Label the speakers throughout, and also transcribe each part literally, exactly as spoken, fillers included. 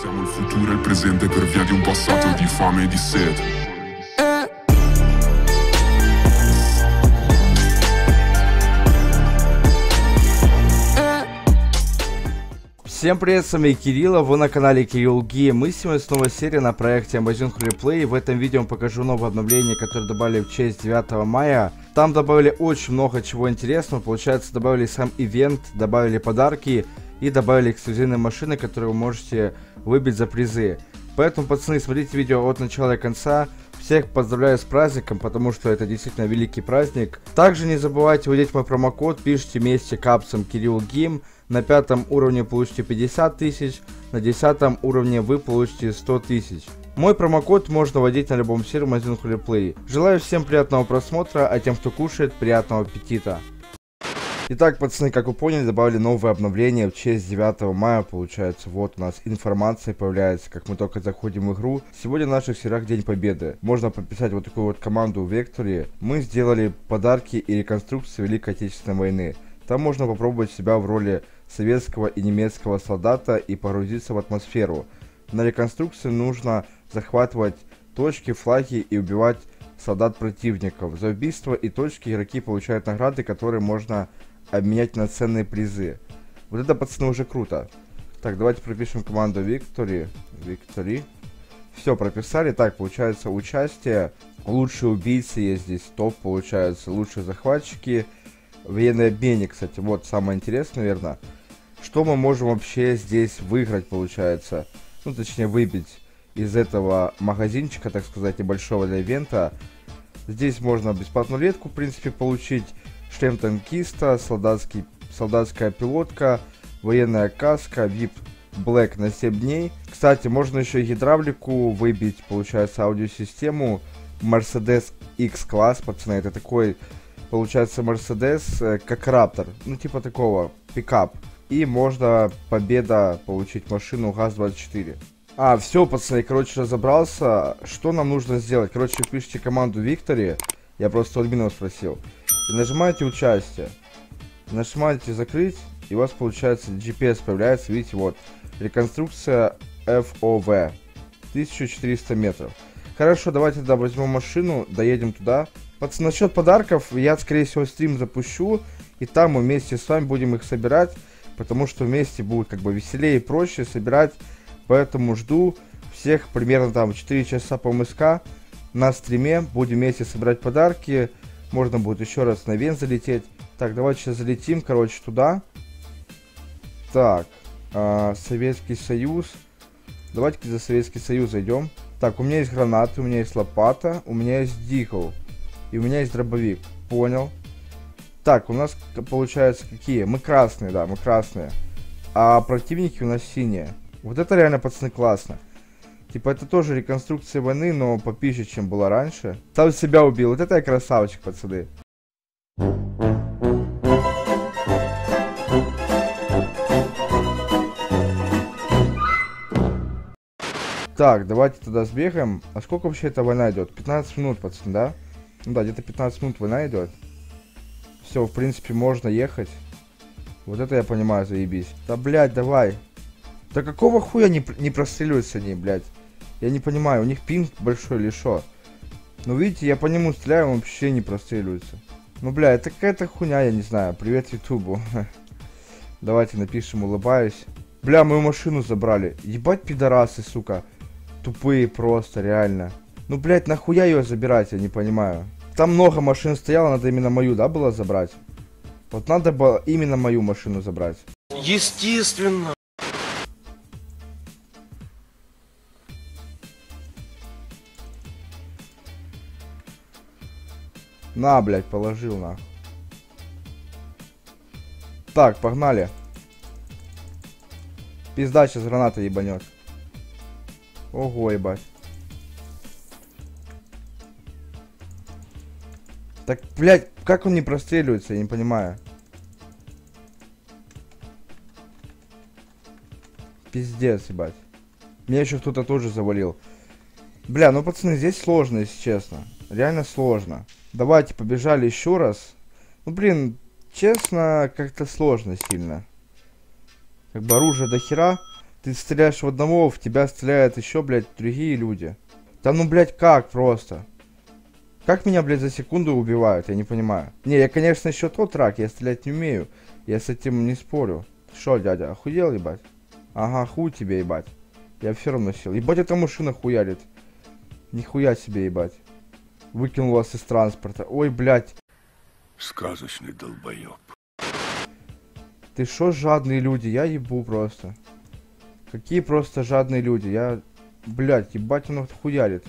Speaker 1: Siamo il futuro e il presente per via di un passato di fame e di sete.
Speaker 2: Всем привет, с вами Кирилл, вы на канале Кирилл Гейм. Мы сегодня снова серия на проекте Amazon Replay. В этом видео покажу новое обновление, которое добавили в честь девятого мая. Там добавили очень много чего интересного. Получается, добавили сам ивент, добавили подарки и добавили эксклюзивные машины, которые вы можете выбить за призы. Поэтому, пацаны, смотрите видео от начала до конца. Всех поздравляю с праздником, потому что это действительно великий праздник. Также не забывайте вводить мой промокод, пишите вместе капсом Кирилл Гейм. На пятом уровне получите пятьдесят тысяч, на десятом уровне вы получите сто тысяч. Мой промокод можно вводить на любом сервере Amazon Replay. Желаю всем приятного просмотра, а тем, кто кушает, приятного аппетита. Итак, пацаны, как вы поняли, добавили новое обновление в честь девятого мая. Получается, вот у нас информация появляется, как мы только заходим в игру. Сегодня в наших серверах День Победы. Можно подписать вот такую вот команду в Векторе. Мы сделали подарки и реконструкции Великой Отечественной войны. Там можно попробовать себя в роли советского и немецкого солдата и погрузиться в атмосферу. На реконструкции нужно захватывать точки, флаги и убивать солдат противников. За убийство и точки игроки получают награды, которые можно обменять на ценные призы. Вот это, пацаны, уже круто. Так, давайте пропишем команду Victory. Victory. Все, прописали. Так, получается, участие. Лучшие убийцы есть здесь. Топ, получается. Лучшие захватчики. Военный обменник, кстати. Вот, самое интересное, наверное. Что мы можем вообще здесь выиграть, получается? Ну, точнее, выбить из этого магазинчика, так сказать, небольшого для ивента. Здесь можно бесплатную летку, в принципе, получить. Шлем танкиста, солдатский, солдатская пилотка, военная каска, ви ай пи Black на семь дней. Кстати, можно еще гидравлику выбить, получается, аудиосистему. Mercedes X-класс, пацаны, это такой, получается, Mercedes, как Raptor, ну, типа такого, пикап. И можно победа получить машину ГАЗ двадцать четыре. А, все, пацаны, короче, разобрался. Что нам нужно сделать? Короче, пишите команду Victory. Я просто у админов спросил. И нажимаете участие. Нажимаете закрыть. И у вас, получается, джи пи эс появляется. Видите, вот. Реконструкция эф о ви. тысяча четыреста метров. Хорошо, давайте тогда возьмем машину. Доедем туда. Пацаны, насчет подарков. Я, скорее всего, стрим запущу. И там мы вместе с вами будем их собирать. Потому что вместе будет как бы веселее и проще собирать. Поэтому жду всех примерно там в четыре часа по МСК на стриме. Будем вместе собирать подарки. Можно будет еще раз на ивент залететь. Так, давайте сейчас залетим, короче, туда. Так, э, Советский Союз. Давайте за Советский Союз зайдем. Так, у меня есть гранаты, у меня есть лопата, у меня есть дикл. И у меня есть дробовик. Понял. Так, у нас получается какие? Мы красные, да, мы красные. А противники у нас синие. Вот это реально, пацаны, классно. Типа, это тоже реконструкция войны, но попиже, чем было раньше. Сам себя убил. Вот это я красавчик, пацаны. Так, давайте туда сбегаем. А сколько вообще эта война идет? пятнадцать минут, пацаны, да? Ну да, где-то пятнадцать минут война идет. Все, в принципе, можно ехать. Вот это я понимаю, заебись. Да, блядь, давай. Да какого хуя не, не простреливаются они, блядь? Я не понимаю, у них пинг большой или шо? Ну, видите, я по нему стреляю, он вообще не простреливается. Ну, бля, это какая-то хуйня, я не знаю. Привет ютубу. Давайте напишем, улыбаюсь. Бля, мою машину забрали. Ебать пидорасы, сука. Тупые просто, реально. Ну, блядь, нахуя ее забирать, я не понимаю. Там много машин стояло, надо именно мою, да, было забрать? Вот надо было именно мою машину забрать.
Speaker 3: Естественно.
Speaker 2: На, блядь, положил, на. Так, погнали. Пизда, сейчас граната ебанет. Ого, ебать. Так, блядь, как он не простреливается, я не понимаю. Пиздец, ебать. Меня еще кто-то тоже завалил. Бля, ну, пацаны, здесь сложно, если честно. Реально сложно. Давайте, побежали еще раз. Ну, блин, честно, как-то сложно сильно. Как бы оружие до хера. Ты стреляешь в одного, в тебя стреляют еще, блядь, другие люди. Да ну, блядь, как просто? Как меня, блядь, за секунду убивают, я не понимаю. Не, я, конечно, еще тот рак, я стрелять не умею. Я с этим не спорю. Шо, дядя, охуел, ебать? Ага, хуй тебе, ебать. Я все равно сел. Ебать, эта машина хуярит. Нихуя себе, ебать. Выкинул вас из транспорта. Ой, блядь.
Speaker 1: Сказочный долбоеб.
Speaker 2: Ты шо, жадные люди? Я ебу просто. Какие просто жадные люди? Я... Блядь, ебать, он хуярит.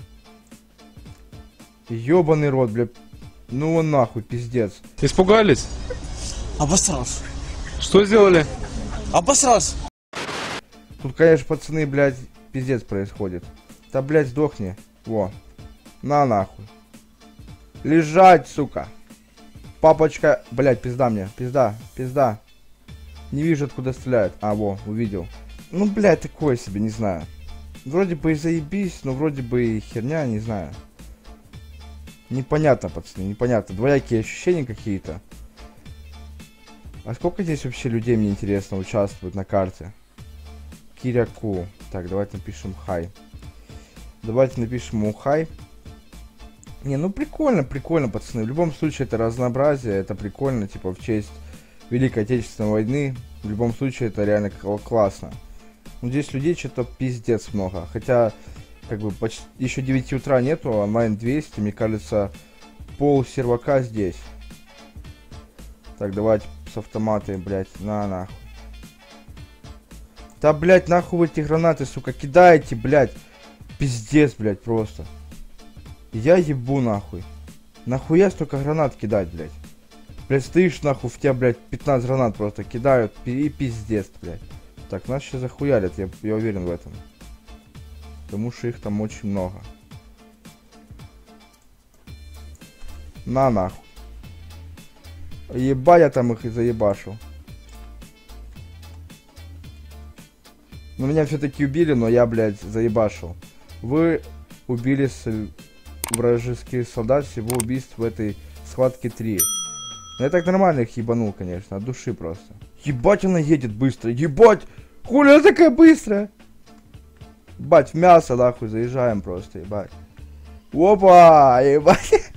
Speaker 2: Ёбаный рот, блядь. Ну он нахуй, пиздец.
Speaker 4: Испугались?
Speaker 5: Обосрался.
Speaker 4: Что сделали?
Speaker 5: Обосрался.
Speaker 2: Тут, конечно, пацаны, блядь, пиздец происходит. Да, блядь, сдохни. Во. На нахуй. Лежать, сука. Папочка, блядь, пизда мне. Пизда, пизда. Не вижу, откуда стреляют. А, во, увидел. Ну, блядь, такое себе, не знаю. Вроде бы и заебись, но вроде бы и херня, не знаю. Непонятно, пацаны, непонятно. Двоякие ощущения какие-то. А сколько здесь вообще людей, мне интересно, участвует на карте? Киряку. Так, давайте напишем хай. Давайте напишем ему хай. Не, ну прикольно, прикольно, пацаны. В любом случае, это разнообразие, это прикольно, типа, в честь Великой Отечественной войны. В любом случае, это реально классно. Но здесь людей что-то пиздец много. Хотя, как бы, почти еще девяти утра нету, онлайн двести, мне кажется, пол сервака здесь. Так, давайте с автоматы, блядь, на нахуй. Да, блядь, нахуй вы эти гранаты, сука, кидайте, блядь. Пиздец, блядь, просто. Я ебу, нахуй. Нахуя столько гранат кидать, блядь? Блядь, стоишь, нахуй, в тебя, блядь, пятнадцать гранат просто кидают, и пиздец, блядь. Так, нас сейчас захуярят, я, я уверен в этом. Потому что их там очень много. На, нахуй. Ебать, я там их и заебашил. Ну, меня все-таки убили, но я, блядь, заебашил. Вы убили с... вражеских солдат, всего убийств в этой схватке три. Ну, я так нормально их ебанул, конечно, от души просто. Ебать, она едет быстро, ебать! Хули она такая быстрая? Ебать, в мясо, нахуй, заезжаем просто, ебать. Опа, ебать.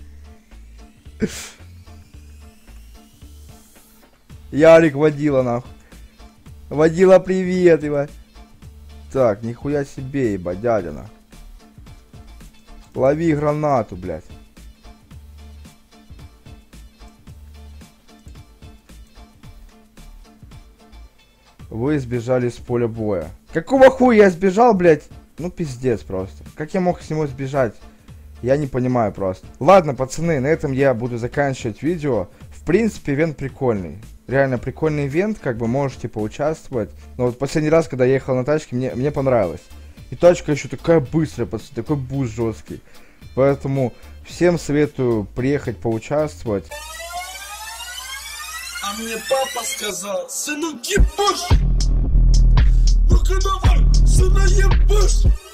Speaker 2: Ярик водила, нахуй. Водила, привет, ебать. Так, нихуя себе, ебать, дядя, нахуй. Лови гранату, блядь. Вы сбежали с поля боя. Какого хуя я сбежал, блядь? Ну, пиздец просто. Как я мог с него сбежать? Я не понимаю просто. Ладно, пацаны, на этом я буду заканчивать видео. В принципе, ивент прикольный. Реально прикольный ивент, как бы можете поучаствовать. Но вот последний раз, когда я ехал на тачке, мне, мне понравилось. И тачка еще такая быстрая, пацаны, такой буст жесткий. Поэтому всем советую приехать поучаствовать.
Speaker 5: А мне папа сказал, сынок, ебашь! Ну-ка давай, сына, ебашь!